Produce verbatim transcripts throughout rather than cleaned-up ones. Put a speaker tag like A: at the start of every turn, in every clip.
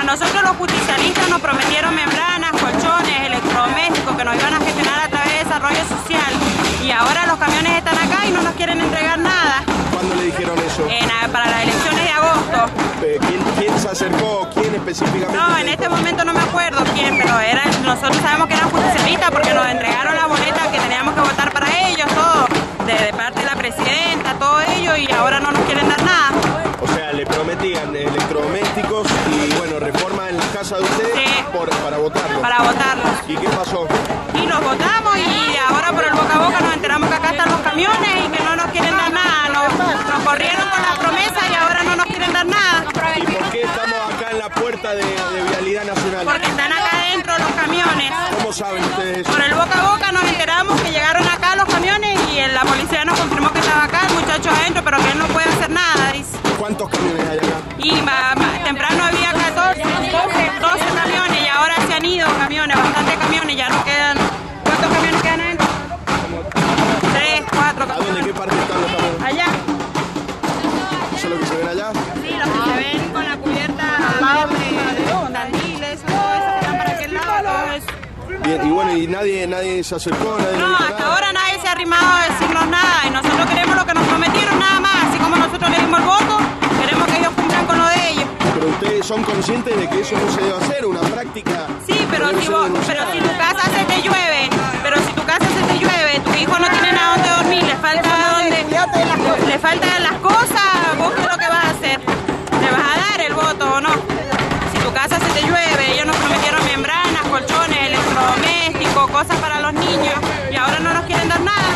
A: nosotros los justicialistas nos prometieron membranas, colchones, electrodomésticos que nos iban a gestionar a través de desarrollo social. Y ahora los camiones están acá y no nos quieren entregar nada.
B: ¿Cuándo le dijeron eso?
A: En, para las elecciones de agosto.
B: ¿Quién, quién se acercó? ¿Quién específicamente?
A: No, en este momento no me acuerdo quién, pero era, nosotros sabemos que eran justicialistas porque nos entregaron la boleta que teníamos que votar para ellos, todo, de, de parte de la presidenta, todo ello, y ahora no nos quieren dar nada.
B: O sea, le prometían electrodomésticos y, bueno, reforma en la casa de ustedes, sí, por, para votarlos.
A: Para votarlos.
B: ¿Y qué pasó?
A: Y los votamos y ahora por el boca a boca nos enteramos que acá están los camiones y que no nos quieren dar nada. Nos, nos corrieron con la promesa y ahora no nos quieren dar nada.
B: ¿Y por qué estamos acá en la puerta de, de Vialidad Nacional?
A: Porque están acá adentro los camiones.
B: ¿Cómo saben ustedes eso?
A: Por el boca a boca nos enteramos que llegaron acá los camiones y la policía nos confirmó que estaba acá el muchacho adentro, pero que él no puede hacer nada, dice.
B: ¿Cuántos camiones hay acá?
A: Y ma, ma, temprano había catorce, doce camiones y ahora se han ido camiones, bastantes camiones, ya no quedan. ¿Cuántos camiones quedan adentro? Tres, cuatro.
B: ¿A dónde? ¿Qué parte están los camiones?
A: Allá.
B: ¿Eso es lo que se ven allá?
A: Sí, los que se ven con la cubierta verde, dandiles, todo eso que están para aquel lado, todo eso.
B: Bien, y bueno, ¿y nadie, nadie se acercó? Nadie
A: no, hasta nada? Ahora nadie se ha arrimado a decirnos nada y nosotros queremos lo que nos prometieron nada más, así como nosotros le dimos el voto, queremos que ellos cumplan con lo de ellos.
B: Pero ustedes son conscientes de que eso no se debe hacer, una práctica.
A: Sí, pero si, vos, pero si tu casa se te llueve, pero si tu casa se te llueve, tu hijo no tiene nada donde dormir, le falta donde, le faltan las cosas, vos qué es lo que vas a hacer, ¿le vas a dar el voto o no? Si tu casa se te llueve, ellos nos prometieron membranas, colchones, electrodomésticos, cosas para los niños y ahora no nos quieren dar nada.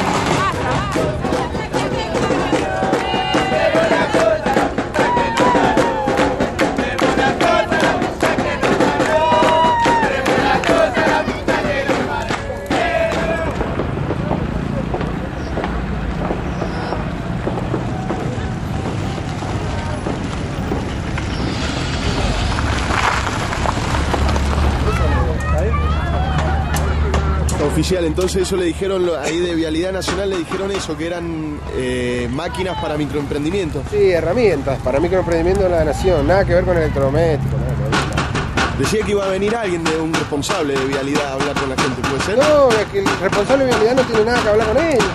B: Oficial, entonces eso le dijeron, ahí de Vialidad Nacional le dijeron eso, que eran eh, máquinas para microemprendimientos.
C: Sí, herramientas para microemprendimiento de la nación, nada que ver con electrodomésticos. Nada.
B: Decía que iba a venir alguien, de un responsable de Vialidad, a hablar con la gente, ¿puede ser?
C: No, es que el responsable de Vialidad no tiene nada que hablar con ellos.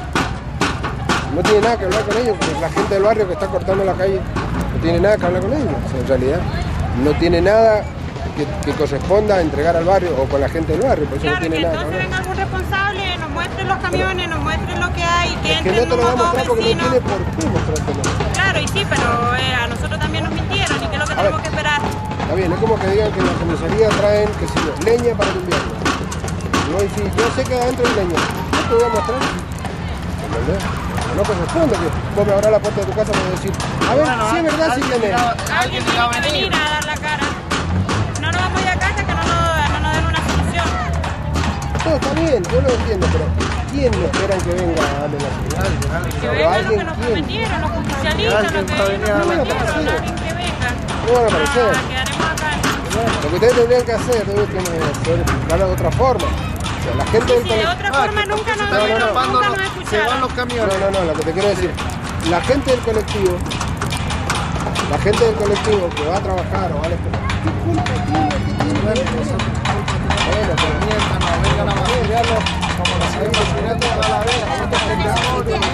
C: No tiene nada que hablar con ellos, porque la gente del barrio que está cortando la calle no tiene nada que hablar con ellos, o sea, en realidad. No tiene nada que, que corresponda a entregar al barrio o con la gente del barrio, por eso
A: claro,
C: no tiene
A: que
C: nada
A: entonces
C: que
A: venga algún responsable, nos muestren los camiones, nos muestren lo que hay, que
C: es
A: entren
C: que no te lo va a
A: unos
C: mostrar
A: dos
C: porque no
A: vecinos.
C: tiene por qué mostrártelo.
A: Claro, y sí, pero eh, a nosotros también nos mintieron, ¿y qué es lo que
C: A
A: tenemos
C: ver.
A: que esperar?
C: Está bien, es como que digan que en la comisaría traen, qué sé yo, leña para el invierno. Y vos decís, yo sé que adentro hay leña, ¿no te voy a mostrar? ¿Entendés? No corresponde que vos me abrás la puerta de tu casa y me decís, a ver,
D: bueno,
C: si es verdad, si tenés.
A: Alguien tiene que venir a dar la cara. No nos vamos a ir a casa que no nos, no nos den una solución.
C: Todo está bien, yo lo entiendo, pero ¿quién le esperan que venga a darle la solución?
A: Que vengan los que nos prometieron, los justicialistas, los que nos prometieron, alguien que venga.
C: No van a aparecer.
A: Ah, quedaremos acá.
C: Lo que ustedes tendrían que hacer, ustedes tienen que hacer, explicarlo de otra forma. O sea, la gente del
A: Sí, de
C: colectivo.
A: otra forma nunca nos,
C: no, no, no,
A: nunca nos
D: Se van
A: escucharon.
D: los camiones.
C: No, no, no, lo que te quiero decir, la gente del colectivo, la gente del colectivo que va a trabajar o va a la escuela, ¿qué culpa tiene? ¿Qué tiene? Bueno, pero
D: Mientras no venga la
C: sí, ya lo-
D: como la señora de la vera,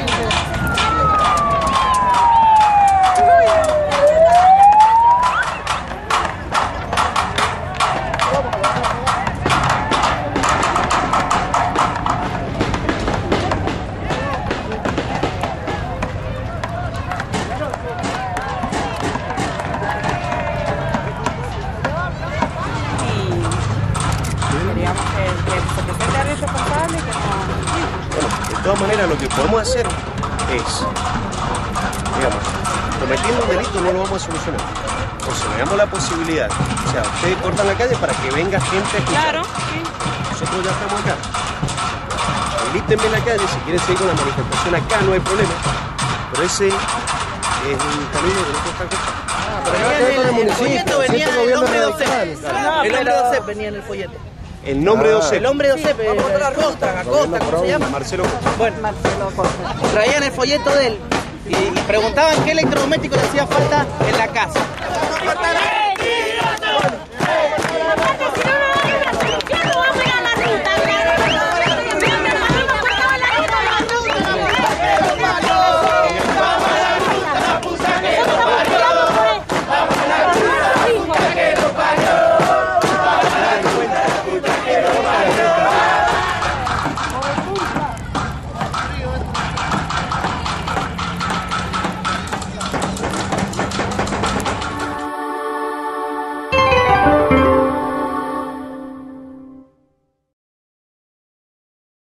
E: De todas maneras, lo que podemos hacer es, digamos, cometiendo un delito no lo vamos a solucionar. Entonces, le damos la posibilidad, o sea, ustedes cortan la calle para que venga gente a escuchar.
A: Claro, sí.
E: Nosotros ya estamos acá. Habilítenme la calle, si quieren seguir con la manifestación acá, no hay problema. Pero ese es un camino que no cuesta cosa.
C: pero no va a quedar con el municipio,
F: venía
C: siempre
F: el
C: gobierno
F: nombre de
C: radical.
F: Ocep. El nombre de Ocep venía en el folleto.
E: El nombre de
C: Ah.
E: Ocep.
F: El nombre de Ocep, eh, Acosta, Acosta, ¿cómo se llama?
E: Marcelo Costa.
F: Bueno, traían el folleto de él y, y preguntaban qué electrodoméstico le hacía falta en la casa.